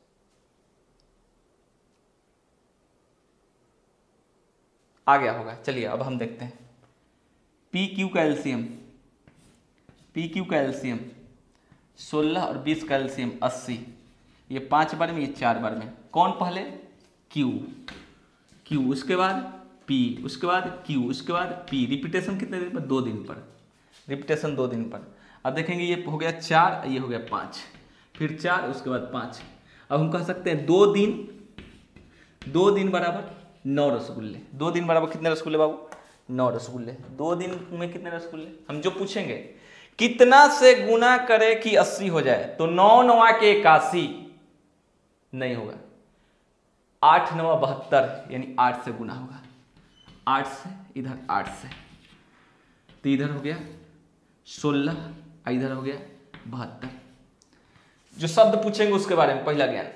आ गया होगा। चलिए अब हम देखते हैं पी क्यू का एलसीएम। पी क्यू का एलसीएम 16 और 20 का एलसीएम 80। ये 5 बार में, ये 4 बार में। कौन पहले? क्यू। क्यू उसके बाद पी, उसके बाद क्यू, उसके बाद पी। रिपीटेशन कितने दिन पर? 2 दिन पर। रिपीटेशन 2 दिन पर। अब देखेंगे ये हो गया 4, ये हो गया 5, फिर 4, उसके बाद 5। अब हम कह सकते हैं 2 दिन बराबर 9 रसगुल्ले। 2 दिन बराबर कितने रसगुल्ले बाबू? 9 रसगुल्ले। 2 दिन में कितने रसगुल्ले? हम जो पूछेंगे कितना से गुना करे कि 80 हो जाए, तो 9 9 के 81 नहीं होगा, 8 9 72, यानी 8 से गुना होगा। 8 से इधर, 8 से तो इधर हो गया 16, इधर हो गया 72। जो शब्द पूछेंगे उसके बारे में पहला ज्ञान।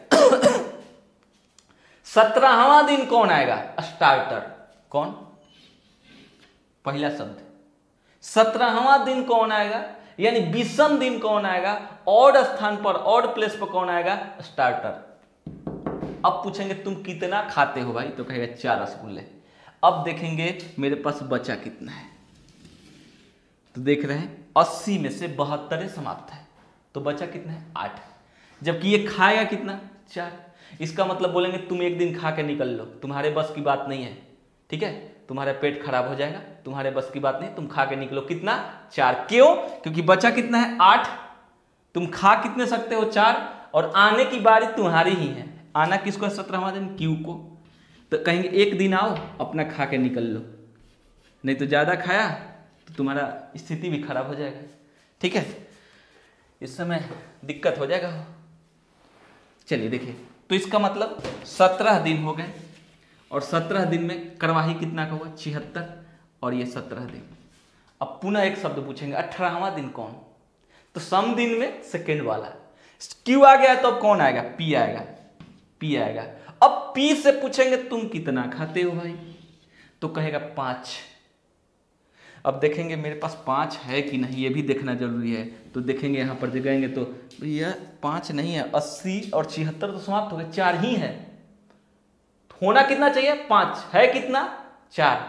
17वां दिन कौन आएगा? स्टार्टर। कौन? पहला शब्द। 17वां दिन कौन आएगा, यानी 20वां दिन कौन आएगा? ऑड स्थान पर, ऑड प्लेस पर कौन आएगा? स्टार्टर। अब पूछेंगे तुम कितना खाते हो भाई, तो कहेगा 4 रसगुल्ले। अब देखेंगे मेरे पास बचा कितना है, तो देख रहे हैं 80 में से 72 समाप्त है, तो बचा कितना है? 8। जबकि ये खाएगा कितना? 4। इसका मतलब बोलेंगे तुम एक दिन खा के निकल लो, तुम्हारे बस की बात नहीं है, ठीक है, तुम्हारा पेट खराब हो जाएगा, तुम्हारे बस की बात नहीं, तुम खा के निकलो। कितना? 4। क्यों? क्योंकि बचा कितना है? 8। तुम खा कितने सकते हो? 4। और आने की बारी तुम्हारी ही है। आना किसको है? 17वां दिन क्यू को। तो कहेंगे एक दिन आओ, अपना खा के निकल लो, नहीं तो ज्यादा खाया तो तुम्हारा स्थिति भी खराब हो जाएगा, ठीक है, इस समय दिक्कत हो जाएगा। चलिए देखिए, तो इसका मतलब 17 दिन हो गए, और 17 दिन में कार्यवाही कितना का हुआ? 76, और ये 17 दिन। अब पुनः एक शब्द पूछेंगे 18वां दिन कौन? तो सम दिन में सेकेंड वाला क्यू आ गया, तो अब कौन आएगा? पी आएगा। पी आएगा। अब पी से पूछेंगे तुम कितना खाते हो भाई, तो कहेगा 5। अब देखेंगे मेरे पास 5 है कि नहीं, ये भी देखना जरूरी है। तो देखेंगे यहाँ पर जगेंगे तो भैया 5 नहीं है, 80 और 76 तो समाप्त हो गए, 4 ही है। होना कितना चाहिए? 5 है कितना? 4।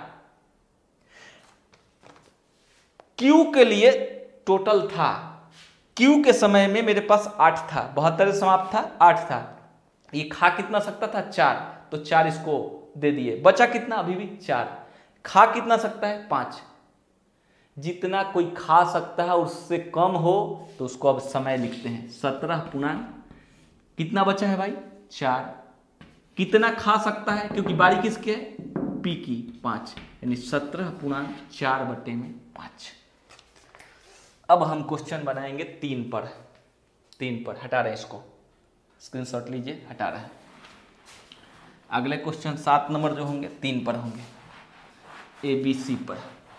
क्यू के लिए टोटल था, क्यू के समय में मेरे पास 8 था, 72 समाप्त था, 8 था। ये खा कितना सकता था? 4, तो 4 इसको दे दिए। बचा कितना? अभी भी 4। खा कितना सकता है? 5। जितना कोई खा सकता है उससे कम हो तो उसको अब समय लिखते हैं। 17 पूर्णांक कितना बचा है भाई? 4। कितना खा सकता है, क्योंकि बारी किसकी है? पी की, 5, यानी 17 पूर्णांक 4/5। अब हम क्वेश्चन बनाएंगे 3 पर। 3 पर हटा रहे हैं, इसको स्क्रीनशॉट लीजिए, हटा रहे हैं। अगले क्वेश्चन 7 नंबर जो होंगे 3 पर होंगे, ABC पर।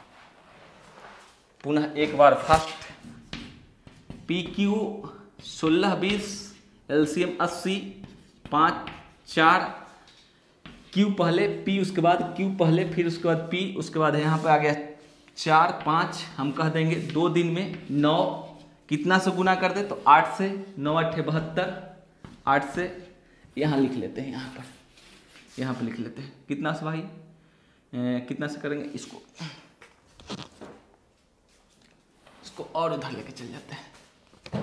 पुनः एक बार फर्स्ट PQ 16 20 LCM 80 5 4, Q पहले, P उसके बाद, Q पहले, फिर उसके बाद P, उसके बाद यहाँ पे आ गया 4 5। हम कह देंगे 2 दिन में 9 कितना से गुना कर दे, तो 8 से 9 8 72, 8 से यहाँ लिख लेते हैं, यहाँ पर लिख लेते हैं कितना से भाई, कितना से करेंगे इसको और उधर लेके चल जाते हैं।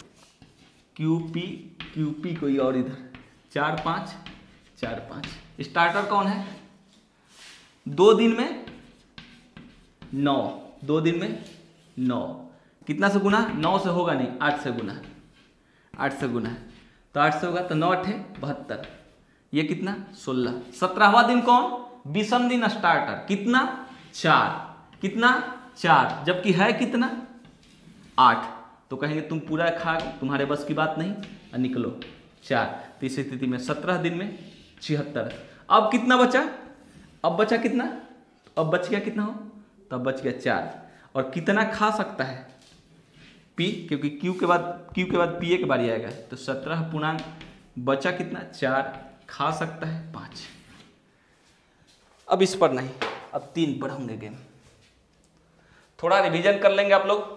QP कोई और इधर 4 5 4 5। स्टार्टर कौन है? 2 दिन में 9, 2 दिन में 9 कितना से गुना? 9 से होगा नहीं, 8 से गुना, 8 से गुना, तो 8 से होगा, तो 9 8 72, ये कितना? 16। 17वां दिन कौन? 20वां दिन स्टार्टर, कितना? 4, कितना? 4, जबकि है कितना? 8। तो कहेंगे तुम पूरा खा, तुम्हारे बस की बात नहीं, और निकलो 4, तो इस स्थिति में 17 दिन में 76। अब कितना बचा? अब बचा कितना? अब बच गया कितना हो? तो अब बच गया 4। और कितना खा सकता है P, क्योंकि Q के बाद PA के बारी आएगा, तो 17 पूर्णांक बचा कितना? 4, खा सकता है 5। अब इस पर नहीं, अब 3 पर होंगे गेम। थोड़ा रिवीजन कर लेंगे आप लोग।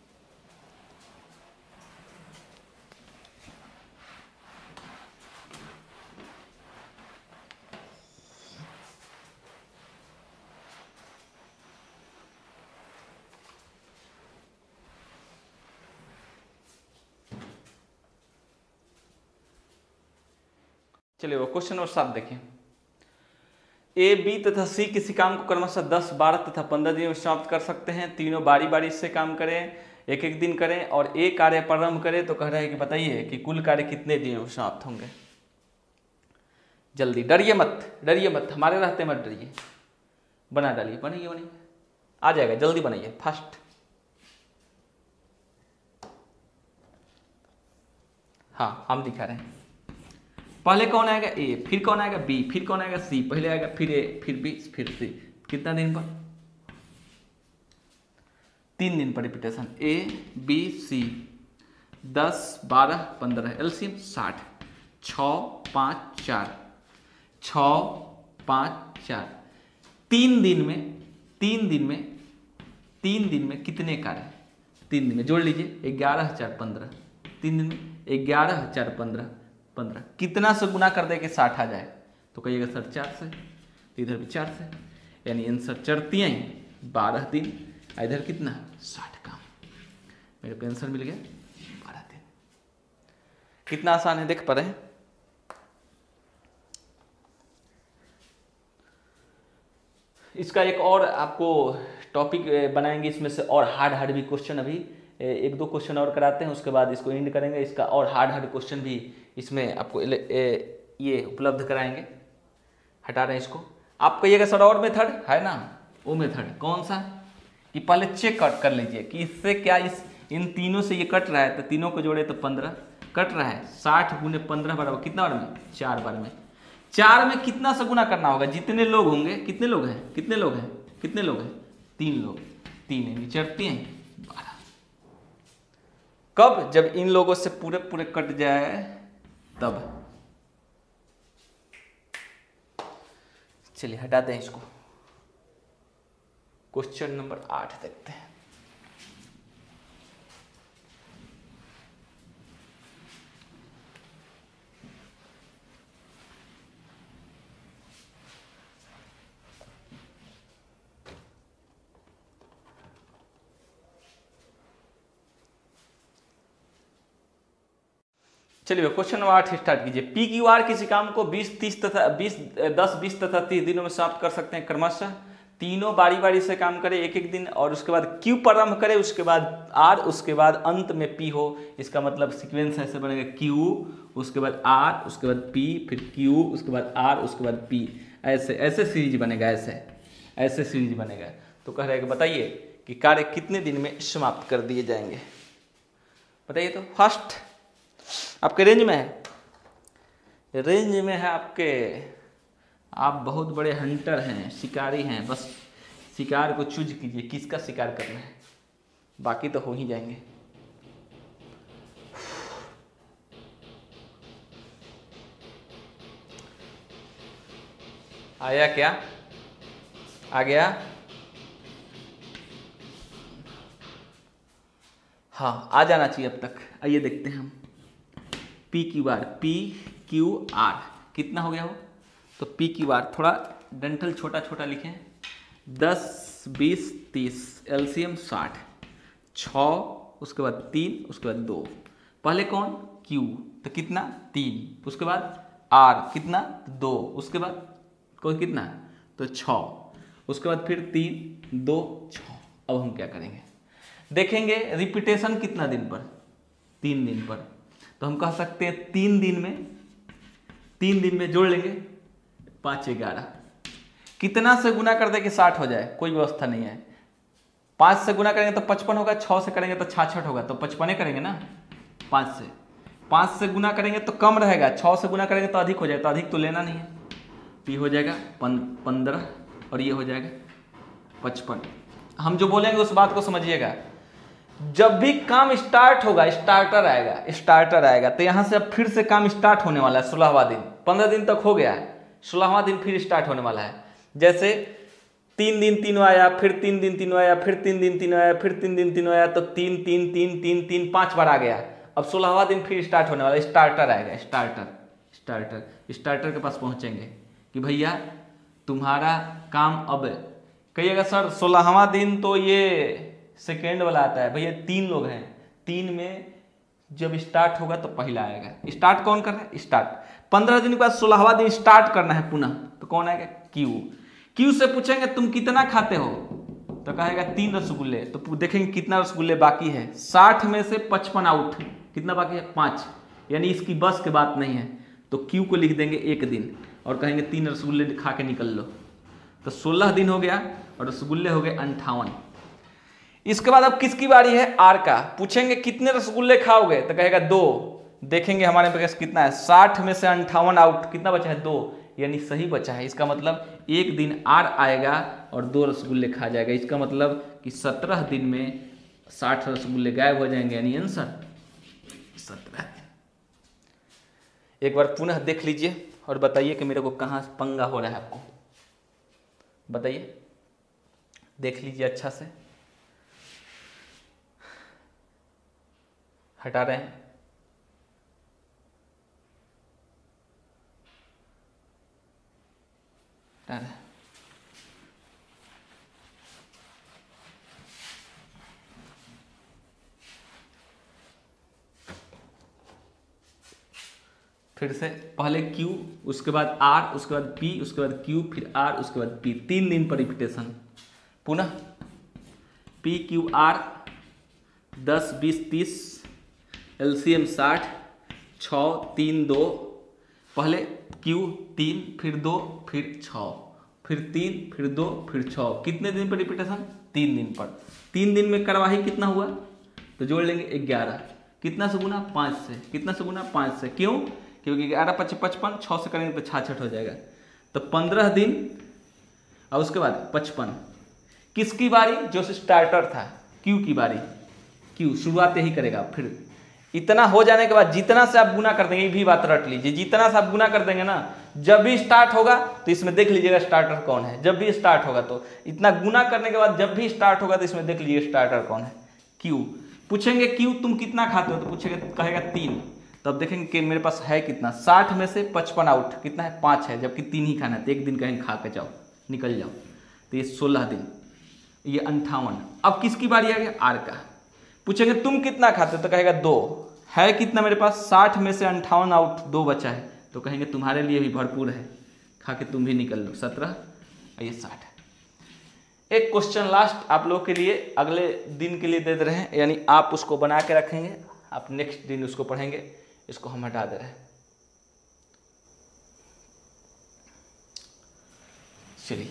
चलिए वो क्वेश्चन नंबर 7 देखें। ए, बी तथा सी किसी काम को क्रमशः 10, 12 तथा 15 दिन में समाप्त कर सकते हैं। तीनों बारी बारी से काम करें, एक एक दिन करें और एक कार्य प्रारंभ करें। तो कह रहा है कि बताइए कि कुल कार्य कितने दिनों में समाप्त होंगे। जल्दी, डरिए मत, हमारे रहते मत डरिए। बना डालिए, बनाइए, आ जाएगा, जल्दी बनाइए, फास्ट। हाँ, हम दिखा रहे हैं। पहले कौन आएगा? ए, फिर कौन आएगा? बी, फिर कौन आएगा? सी। पहले आएगा फिर ए, फिर बी, फिर सी। कितना दिन पर? 3 दिन पर repetition. A, B, C. 10, 12, 15, LCM 60। 6, 5, 4, 6, 5, 4। 3 दिन में कितने कार्य? 3 दिन में जोड़ लीजिए, 11, 4, 15। 3 दिन में 11, 4, 15। कितना से गुना कर दे कि 60 आ जाए? तो कहिएगा सर 4 से, तो इधर भी 4 से, यानी आंसर 4 12 दिन। इधर कितना? 60 काम। मेरे को आंसर मिल गया 12 दिन। कितना आसान है, देख पा रहे हैं। इसका एक और आपको टॉपिक बनाएंगे, इसमें से और हार्ड भी क्वेश्चन अभी 1-2 क्वेश्चन और कराते हैं, उसके बाद इसको एंड करेंगे। इसका और हार्ड क्वेश्चन भी इसमें आपको ये उपलब्ध कराएंगे। हटा रहे हैं इसको। आप कहिएगा सर और मेथड है ना? वो मेथड कौन सा? कि पहले चेक कर लीजिए कि इससे क्या इन तीनों से ये कट रहा है, तो तीनों को जोड़े तो 15 कट रहा है। 60 × 15 बराबर कितना बार में? 4 बार में। 4 में कितना से गुना करना होगा? जितने लोग होंगे। कितने लोग हैं? 3 लोग। 3 चढ़ती हैं 12। कब? जब इन लोगों से पूरे कट जाए तब। चलिए हटाते हैं इसको। क्वेश्चन नंबर 8 देखते हैं। चलिए क्वेश्चन नंबर 8 स्टार्ट कीजिए। पी क्यू आर किसी काम को 10, 20 तथा 30 दिनों में समाप्त कर सकते हैं क्रमशः। तीनों बारी बारी से काम करे, एक एक दिन, और उसके बाद क्यू प्रारंभ करे, उसके बाद आर, उसके बाद अंत में पी हो। इसका मतलब सीक्वेंस ऐसे बनेगा, क्यू, उसके बाद आर, उसके बाद पी, फिर क्यू, उसके बाद आर, उसके बाद पी। ऐसे सीरीज बनेगा, ऐसे सीरीज बनेगा। तो कह रहे हैं कि बताइए कि कार्य कितने दिन में समाप्त कर दिए जाएंगे। बताइए तो। फर्स्ट आपके रेंज में है, आपके। आप बहुत बड़े हंटर हैं, शिकारी हैं। बस शिकार को चूज कीजिए, किसका शिकार करना है, बाकी तो हो ही जाएंगे। आया क्या? आ गया? हाँ, आ जाना चाहिए अब तक। आइए देखते हैं हम। पी क्यू आर कितना हो गया हो? तो पी क्यू आर, थोड़ा डेंटल छोटा छोटा लिखें। 10, 20, 30, एलसीएम 60। 6, उसके बाद 3, उसके बाद 2। पहले कौन? क्यू, तो कितना? 3। उसके बाद आर कितना? 2। उसके बाद कोई कितना? तो 6। उसके बाद फिर 3, 2, 6। अब हम क्या करेंगे? देखेंगे रिपीटेशन कितना दिन पर? 3 दिन पर। तो हम कह सकते हैं 3 दिन में जोड़ लेंगे 5, 11। कितना से गुना कर दे कि 60 हो जाए? कोई व्यवस्था नहीं है। 5 से गुना करेंगे तो 55 होगा, 6 से करेंगे तो 66 होगा, तो 55 करेंगे ना 5 से। 5 से गुना करेंगे तो कम रहेगा, 6 से गुना करेंगे तो अधिक हो जाएगा, तो अधिक तो लेना नहीं है। तो ये हो जाएगा 15 और ये हो जाएगा 55। हम जो बोलेंगे उस बात को समझिएगा। जब भी काम स्टार्ट होगा स्टार्टर आएगा तो यहाँ से अब फिर से काम स्टार्ट होने वाला है 16वां दिन। 15 दिन तक हो गया है, 16वां दिन फिर स्टार्ट होने वाला है। जैसे 3 दिन 3 आया, फिर 3 दिन 3 आया, फिर 3 दिन 3 आया, फिर 3 दिन 3 आया, तो 3 3 3 3 3 5 बार आ गया। अब 16वां दिन फिर स्टार्ट होने वाला, स्टार्टर आएगा। स्टार्टर के पास पहुंचेंगे कि भैया तुम्हारा काम अब, कहिएगा सर 16वां दिन तो ये सेकेंड वाला आता है। भैया 3 लोग हैं, 3 में जब स्टार्ट होगा तो पहला आएगा। स्टार्ट कौन कर रहा है? स्टार्ट। 15 दिन के बाद 16वां दिन स्टार्ट करना है पुनः, तो कौन आएगा? क्यू से पूछेंगे तुम कितना खाते हो, तो कहेगा 3 रसगुल्ले। तो देखेंगे कितना रसगुल्ले बाकी है, 60 में से 55 आउट, कितना बाकी है? 5, यानी इसकी बस की बात नहीं है। तो क्यू को लिख देंगे 1 दिन और कहेंगे 3 रसगुल्ले खा के निकल लो। तो 16 दिन हो गया और रसगुल्ले हो गए 58। इसके बाद अब किसकी बारी है? आर का। पूछेंगे कितने रसगुल्ले खाओगे, तो कहेगा 2। देखेंगे हमारे पास कितना है, 60 में से 58 आउट, कितना बचा है? 2, यानी सही बचा है। इसका मतलब 1 दिन आर आएगा और 2 रसगुल्ले खा जाएगा। इसका मतलब कि 17 दिन में 60 रसगुल्ले गायब हो जाएंगे, यानी आंसर 17। एक बार पुनः देख लीजिए और बताइए कि मेरे को कहाँ पंगा हो रहा है। आपको बताइए, देख लीजिए अच्छा से। हटा रहे हैं, हटा रहे हैं। फिर से पहले Q, उसके बाद R, उसके बाद P, उसके बाद Q, फिर R, उसके बाद P। 3 दिन पर रिपीटेशन। पुनः P Q R 10 20 30, LCM 60, 6 3 2। पहले Q 3, फिर 2, फिर 6, फिर 3, फिर 2, फिर 6। कितने दिन पर रिपीटेशन? 3 दिन पर। 3 दिन में कार्यवाही कितना हुआ, तो जोड़ लेंगे 11। कितना से गुना? 5 से। कितना से गुना? 5 से। क्यों? क्योंकि 11 5 55, 6 से करेंगे तो 66 हो जाएगा। तो 15 दिन और उसके बाद 55। किसकी बारी? जो स्टार्टर था, क्यू की बारी। क्यू शुरुआत यही करेगा। फिर इतना हो जाने के बाद जितना से आप गुना कर देंगे, ये भी बात रट लीजिए, जितना से आप गुना कर देंगे ना, जब भी स्टार्ट होगा तो इसमें देख लीजिएगा स्टार्टर कौन है। जब भी स्टार्ट होगा तो इतना गुना करने के बाद जब भी स्टार्ट होगा तो इसमें देख लीजिए स्टार्टर कौन है? क्यू। पूछेंगे क्यू तुम कितना खाते हो, तो पूछेगा, कहेगा 3। तब देखेंगे कि मेरे पास है कितना, 60 में से 55 आउट, कितना है? 5 है, जबकि 3 ही खाना है। तो 1 दिन कहीं खा के जाओ, निकल जाओ। तो ये 16 दिन, ये 58। अब किसकी बारी आ गया? आर का। पूछेंगे तुम कितना खाते हो, तो कहेगा 2। है कितना मेरे पास? 60 में से 58 आउट, 2 बचा है। तो कहेंगे तुम्हारे लिए भी भरपूर है, खा के तुम भी निकल लो। 17 और ये 60। एक क्वेश्चन लास्ट आप लोग के लिए अगले दिन के लिए दे रहे हैं, यानी आप उसको बना के रखेंगे, आप नेक्स्ट दिन उसको पढ़ेंगे। इसको हम हटा दे रहे हैं। चलिए,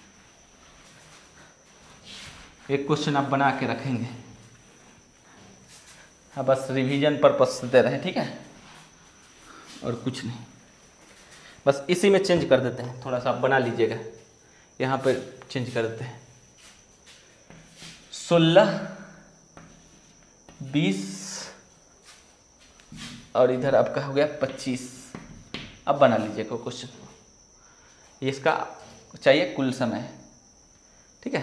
एक क्वेश्चन आप बना के रखेंगे, हाँ, बस रिवीजन पर्पस से दे रहे हैं, ठीक है, और कुछ नहीं। बस इसी में चेंज कर देते हैं, थोड़ा सा आप बना लीजिएगा, यहाँ पे चेंज कर देते हैं। 16 20 और इधर आपका हो गया 25। अब बना लीजिएगा क्वेश्चन, इसका चाहिए कुल समय, ठीक है,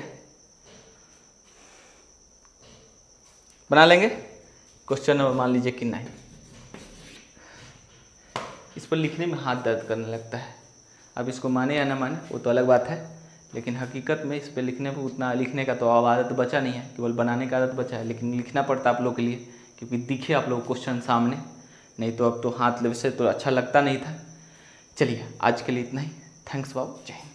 बना लेंगे। क्वेश्चन नंबर मान लीजिए कि नहीं, इस पर लिखने में हाथ दर्द करने लगता है। अब इसको माने या ना माने वो तो अलग बात है, लेकिन हकीकत में इस पर लिखने पर उतना लिखने का तो अब आदत बचा नहीं है, केवल बनाने का आदत बचा है। लेकिन लिखना पड़ता आप लोग के लिए, क्योंकि दिखे आप लोग क्वेश्चन सामने, नहीं तो अब तो हाथ से तो अच्छा लगता नहीं था। चलिए आज के लिए इतना ही। थैंक्स बाबू, जय हिंद।